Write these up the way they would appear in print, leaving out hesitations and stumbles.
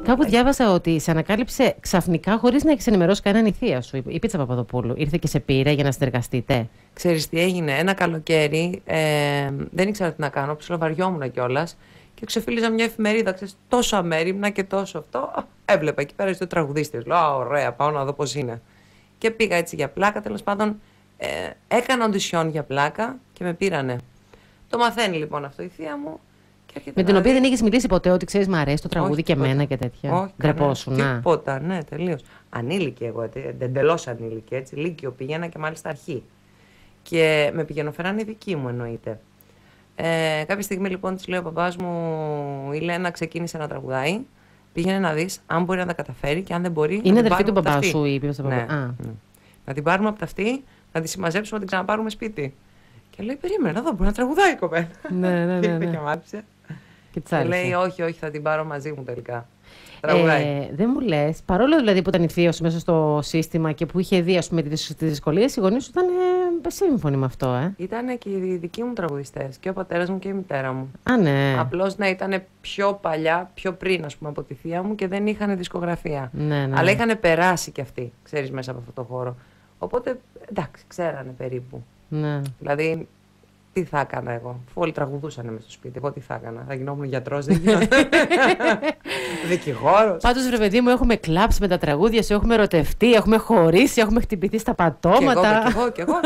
Κάπου διάβασα ότι σε ανακάλυψε ξαφνικά χωρίς να έχεις ενημερώσει κανέναν η θεία σου, η Πίτσα Παπαδοπούλου. Ήρθε και σε πήρε για να συνεργαστείτε. Ξέρεις τι έγινε? Ένα καλοκαίρι δεν ήξερα τι να κάνω, ψιλοβαριόμουν κιόλας και ξεφύλιζα μια εφημερίδα. Ξέρεις, τόσο αμέριμνα και τόσο αυτό. Έβλεπα εκεί πέρα στο τραγουδίστης. Λέω, ωραία, πάω να δω πώς είναι. Και πήγα έτσι για πλάκα, τέλος πάντων. Έκανα οντισιόν για πλάκα και με πήρανε. Το μαθαίνει λοιπόν αυτό η θεία μου. Με την οποία δεν έχεις μιλήσει ποτέ ότι ξέρεις, μ' αρέσει το τραγούδι και εμένα και τέτοια. Όχι, ντρεπόσουν. Τίποτα, ναι, τελείως. Ανήλικη εγώ, εντελώς ανήλικη, έτσι. Λύκειο πήγαινα και μάλιστα αρχή. Και με πηγαινοφέρανε δική μου εννοείται. Κάποια στιγμή λοιπόν της λέει ο παπάς μου, η Λένα ξεκίνησε να τραγουδάει. Πήγαινε να δεις αν μπορεί να τα καταφέρει και αν δεν μπορεί. Είναι αδερφή του μπαμπά σου, είπε στο ναι. παπά. Να την πάρουμε από τα αυτή, να τη συμμαζέψουμε, να την ξαναπάρουμε σπίτι. Και λέει, περίμενε να δω, μπορεί να τραγουδάει η κοπέλα. Ναι. Και μάτισε. Και λέει, όχι, θα την πάρω μαζί μου τελικά. Τραγουδάει. Δεν μου λες, παρόλο δηλαδή που ήταν η θεία σου μέσα στο σύστημα και που είχε δει ας πούμε, τις δυσκολίες, οι γονείς σου ήταν σύμφωνοι με αυτό, Ήταν και οι δικοί μου τραγουδιστές, και ο πατέρας μου και η μητέρα μου. Α, ναι. Απλώς να ήταν πιο παλιά, πιο πριν ας πούμε, από τη θεία μου και δεν είχαν δισκογραφία. Ναι. Αλλά είχαν περάσει κι αυτοί, ξέρεις, μέσα από αυτό το χώρο. Οπότε, εντάξει, ξέρανε περίπου. Ναι. Δηλαδή, τι θα έκανα εγώ, αφού όλοι τραγουδούσαν μέσα στο σπίτι. Εγώ τι θα έκανα, θα γινόμουν γιατρός, δεν γινόμουν. Δικηγόρος. Πάντως, βρε παιδί μου, έχουμε κλάψει με τα τραγούδια σου, έχουμε ερωτευτεί, έχουμε χωρίσει, έχουμε χτυπηθεί στα πατώματα. Κι εγώ.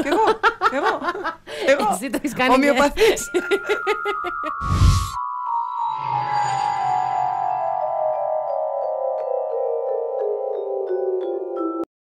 Εσύ το έχεις κάνει. Ομοιοπαθής.